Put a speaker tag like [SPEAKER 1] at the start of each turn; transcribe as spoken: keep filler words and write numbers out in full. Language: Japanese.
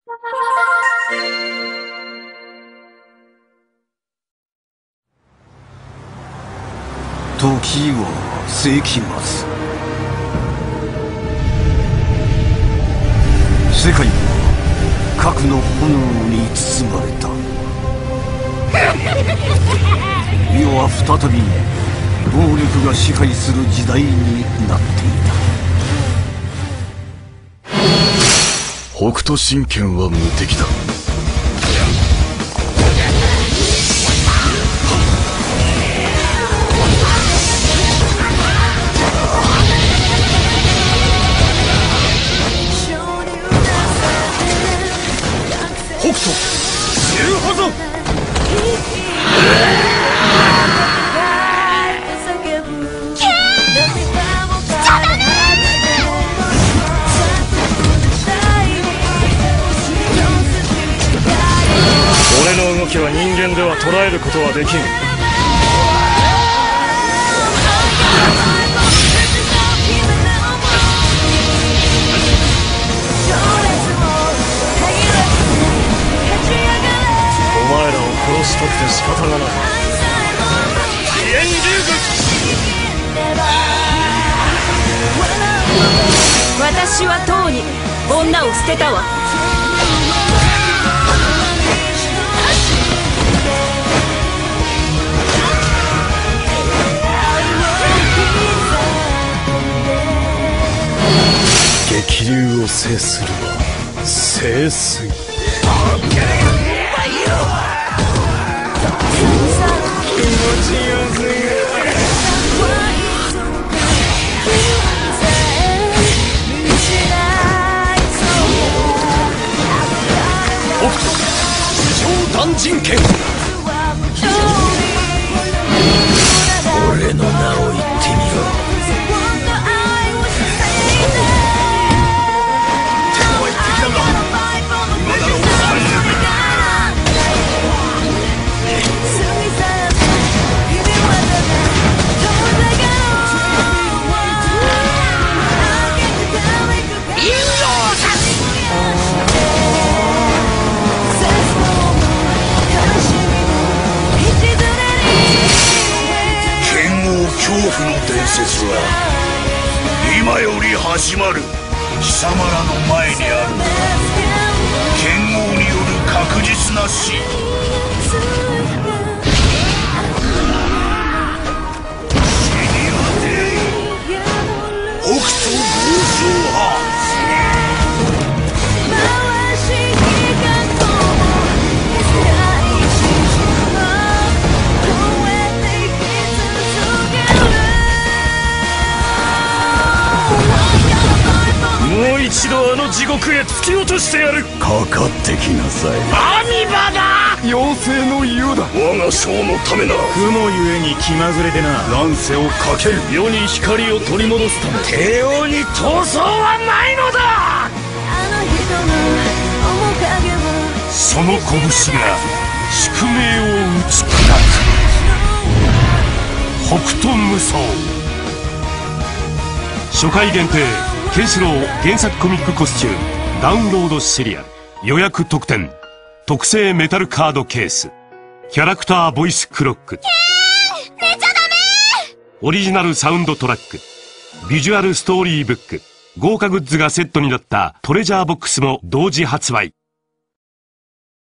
[SPEAKER 1] 時は世紀末。世界は核の炎に包まれた。世は再び暴力が支配する時代になっていた。
[SPEAKER 2] 北斗神拳は無敵だ。
[SPEAKER 1] 北斗知るはず。
[SPEAKER 3] 俺の動きは人間では捉えることはできん。お前らを殺したくて仕方がない。飛燕竜
[SPEAKER 4] 私はとうに女を捨てたわ。
[SPEAKER 3] 激流を制するは聖水。
[SPEAKER 1] 北斗自称断人剣。俺の名を言ってみろ。恐怖の伝説は今より始まる。貴様らの前にある剣豪による確実な死。北斗豪壮派。
[SPEAKER 3] もう一度あの地獄へ突き落としてやる。
[SPEAKER 1] かかってきなさい。
[SPEAKER 3] アミバだ。
[SPEAKER 1] 妖精の湯だ。我が将のためなら
[SPEAKER 3] 雲ゆえに気まぐれでな。
[SPEAKER 1] 乱世をかける。
[SPEAKER 3] 世に光を取り戻すため帝王に闘争はないのだ。
[SPEAKER 1] その拳が宿命を打ち砕く。北斗無双。
[SPEAKER 5] 初回限定ケンシロウ原作コミックコスチュームダウンロードシリアル予約特典特製メタルカードケースキャラクターボイスクロック、
[SPEAKER 4] 寝ちゃダメ。
[SPEAKER 5] オリジナルサウンドトラック、ビジュアルストーリーブック、豪華グッズがセットになったトレジャーボックスも同時発売。